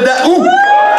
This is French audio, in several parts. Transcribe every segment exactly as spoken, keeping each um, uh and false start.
dedans. Ouh!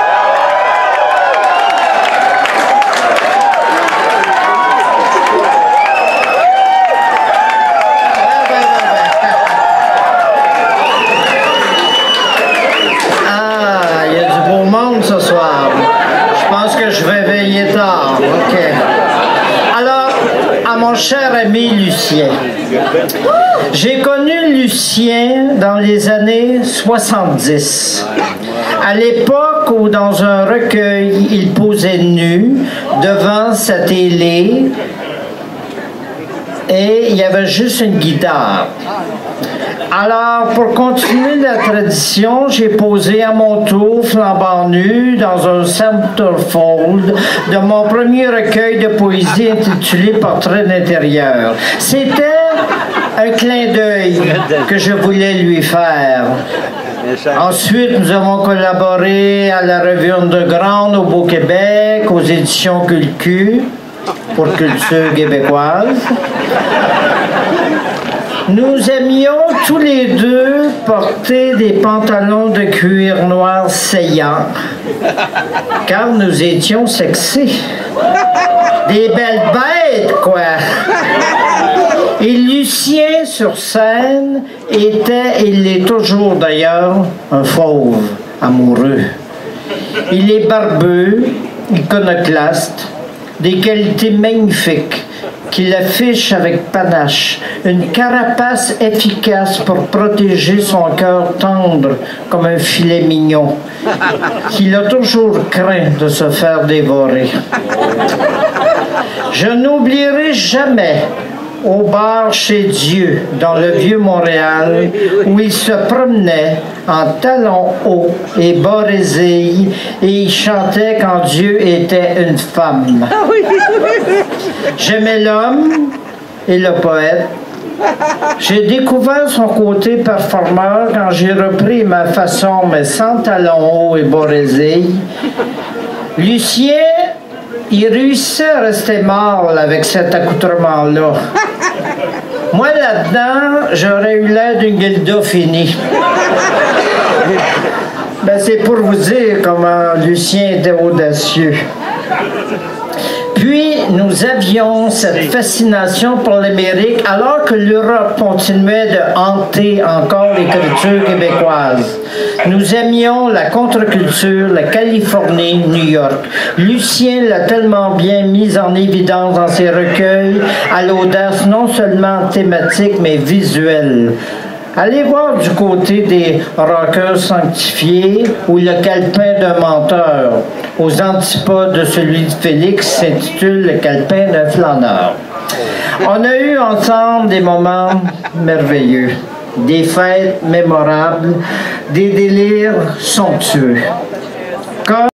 Ce soir. Je pense que je vais veiller tard. OK. Alors, à mon cher ami Lucien. J'ai connu Lucien dans les années soixante-dix. À l'époque où, dans un recueil, il posait nu devant sa télé et il y avait juste une guitare. Alors, pour continuer la tradition, j'ai posé à mon tour, flambant nu, dans un centerfold de mon premier recueil de poésie intitulé Portrait d'intérieur. C'était un clin d'œil que je voulais lui faire. Ensuite, nous avons collaboré à la revue Underground au Beau-Québec, aux éditions Culcu, pour Culture québécoise. Nous aimions tous les deux porter des pantalons de cuir noir saillants, car nous étions sexy. Des belles bêtes, quoi! Et Lucien, sur scène, était, et il l'est toujours d'ailleurs, un fauve amoureux. Il est barbeux, iconoclaste, des qualités magnifiques, qu'il affiche avec panache, une carapace efficace pour protéger son cœur tendre comme un filet mignon, qu'il a toujours craint de se faire dévorer. Je n'oublierai jamais au bar chez Dieu, dans le vieux Montréal, où il se promenait en talons hauts et bas résille, et il chantait quand Dieu était une femme. J'aimais l'homme et le poète. J'ai découvert son côté performeur quand j'ai repris ma façon, mais sans talons hauts et bas résille. Lucien, il réussissait à rester mâle avec cet accoutrement-là. Moi, là-dedans, j'aurais eu l'air d'une Gilda finie. Ben, c'est pour vous dire comment Lucien était audacieux. Puis, nous avions cette fascination pour l'Amérique, alors que l'Europe continuait de hanter encore l'écriture québécoise. Nous aimions la contre-culture, la Californie, New York. Lucien l'a tellement bien mise en évidence dans ses recueils, à l'audace non seulement thématique, mais visuelle. Allez voir du côté des rockers sanctifiés ou le calepin d'un menteur, aux antipodes de celui de Félix, s'intitule Le calepin d'un flâneur. On a eu ensemble des moments merveilleux, des fêtes mémorables, des délires somptueux. Comme